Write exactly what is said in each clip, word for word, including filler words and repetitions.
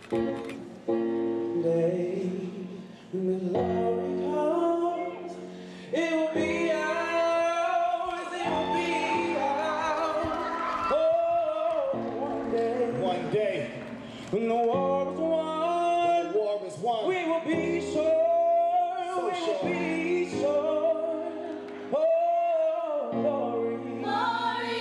Day when the glory comes, it will be ours, it will be ours. Oh, one day, one day, when the war is won, when the war is won, we will be sure, so we sure. will be sure. Oh, glory, Glory,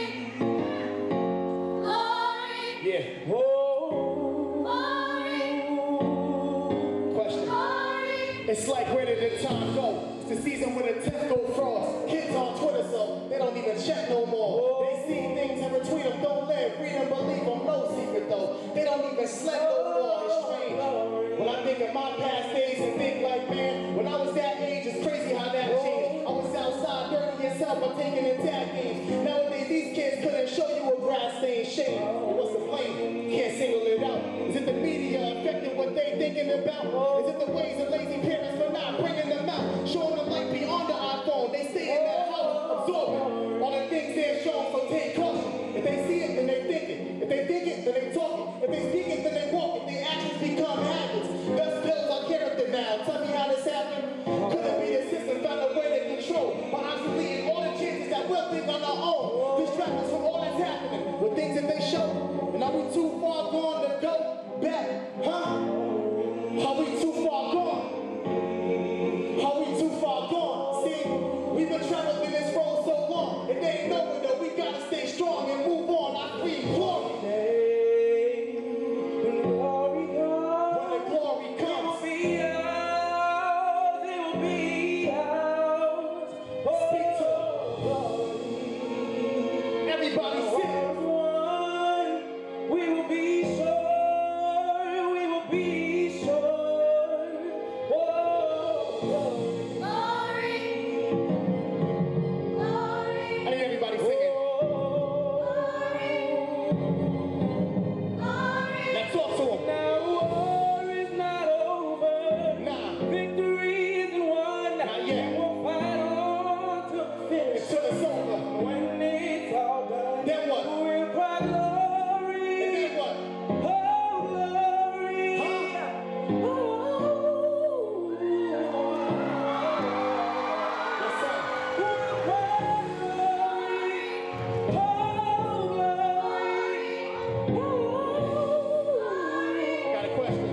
glory, yeah. oh, glory, Question. glory. It's like where did the time go? It's the season when the tenth go frost. Kids on Twitter, so they don't even check no more. They see things and retweet them, don't live, read them, believe them, no secret though. They don't even sleep no more, it's strange. When I think of my past days and think like, man, when I was that age, it's crazy how that changed. I was outside dirty as hell, but taking in tag games. Nowadays, these kids couldn't show you a grass stained shame. What's the blame? Can't single it out. Is it the media affecting what they thinking about? Is it the ways of lazy parents for not bringing them out? Showing them light beyond the iPhone. They stay in that house, absorbing all the things they're showing, so take caution. If they see it, then they think it. If they think it, then they talk it. If they speak it, then they walk it. Their actions become habits. Thus builds our character now. Tell me how this happened. Could it be the system found a way to control by obsoleting all the chances that we'll think on our own? Distract us from all that's happening with things that they show. And are we too far gone to go back? Huh? Are we too far gone? Are we too far gone? See, we've been traveling this road so long, and they ain't knowing though. We gotta stay strong and move on. I breathe glory. when the glory comes, When the glory it comes, will be ours, it will be ours. Oh, speak to glory. everybody. Sing. One, we will be sure, we will be sure. Oh, glory. Glory, glory, I need everybody singing. glory. Now talk to them. Now war is not over. Nah. Victory isn't won. Not yet. We'll fight on to the finish. Until it's over. When it's all done, Then what? we'll cry glory. And then what? Oh, glory. Huh? Oh. What's up? We'll cry glory. Oh, glory. Oh. Got a question.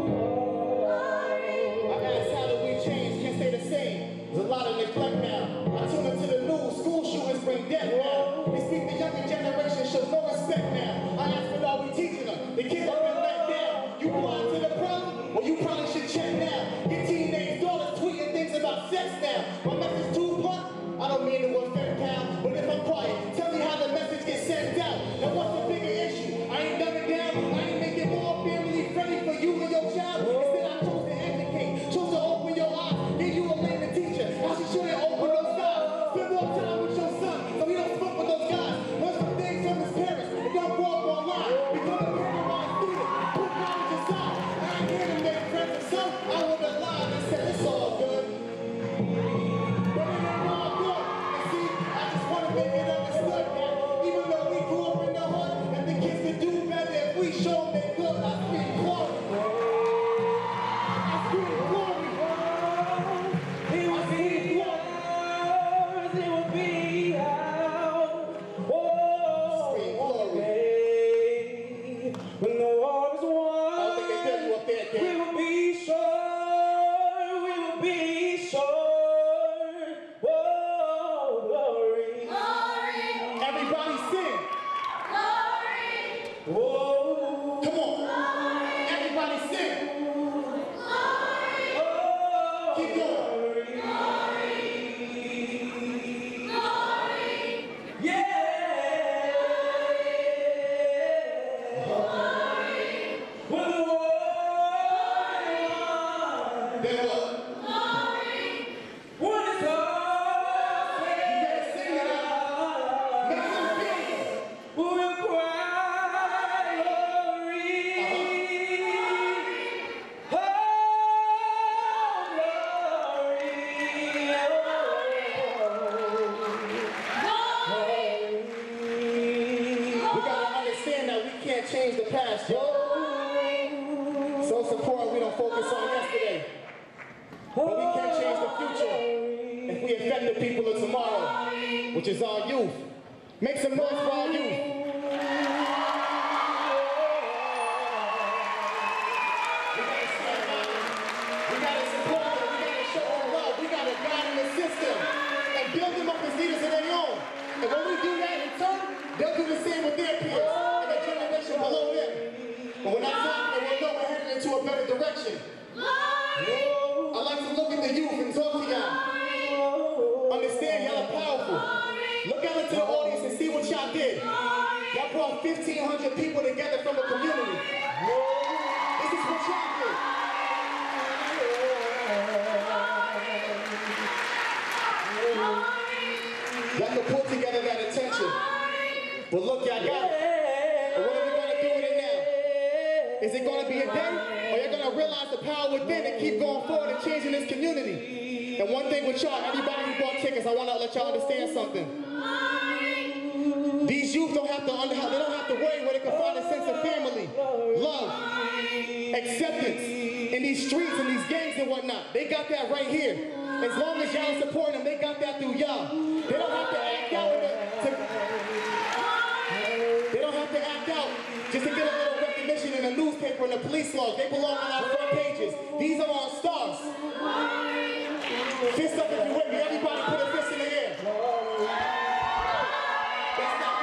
I asked how do we change? Can't stay the same. There's a lot of neglect now. I tune into the news. School shootings bring death now. They speak the younger generation shows no respect now. I asked what are we teaching them? The kids have been let down. You blind to the problem? Well, you probably should check now. Your teenage daughters tweeting things about sex now. My message too blunt? I don't mean to offend pal, but if I'm quiet, tell me how the message gets sent out. Now what's the bigger issue? I ain't dumb it down. I ain't making more family friendly for you and your child. Instead, I chose to educate, chose to open your eyes, give you a lane to teacher. How she shouldn't open those eyes. Spend more time with your son, so he don't fuck with those guys. Learn some things from his parents, and don't grow up online. Become a paralyzed student, put knowledge aside. I ain't here to make friends with some. I would have lied and said it's all good. But it ain't all good. And see, I just want to make it understood that even though we grew up in the hood, and the kids could do better if we show them they could. I speak glory. I speak glory. It will be ours, it will be ours. Oh, Speak glory. day when the war is won, I don't think they tell you up there, we kid. will be sure, we will be sure. Oh, glory. Glory, Everybody sing. glory, Oh, Come on. Everybody sing. glory, oh, Keep going. glory. glory, Yeah. glory, When the war is won, Then what? glory, when it's all You gotta sing it out. Make them feel it. we'll cry glory. Oh, glory. We gotta understand that we can't change the past, yo. So it's important we don't focus on yesterday. But we can change the future if we affect the people of tomorrow, which is our youth. Make some noise for our youth. We gotta stand up. We gotta support them. We gotta show them love. We gotta guide them in the system and build them up as leaders of their own. And when we do that in turn, they'll do the same with their peers and the generation below them. But when that's happening, we'll know we're headed into a better direction. I like to look at the youth and talk to y'all. Understand y'all are powerful. Look out into the audience and see what y'all did. Y'all brought fifteen hundred people together from the community. This is what y'all did. Y'all can put together that attention. But look, y'all got it. And what are we going to do with it now? Is it going to be a day? Or you're going to realize the power within and keep going forward and changing this community? And one thing with y'all, everybody who bought tickets, I want to let y'all understand something. These youth don't have to under, they don't have to worry where they can find a sense of family, love, acceptance in these streets and these gangs and whatnot. They got that right here. As long as y'all supporting them, they got that through y'all. They don't have to act out in the, to, they don't have to act out just to get a little recognition in the newspaper and the police logs. They belong on our front pages. These are our stars. Fist up if you're with me. Everybody put a fist in the air. That's not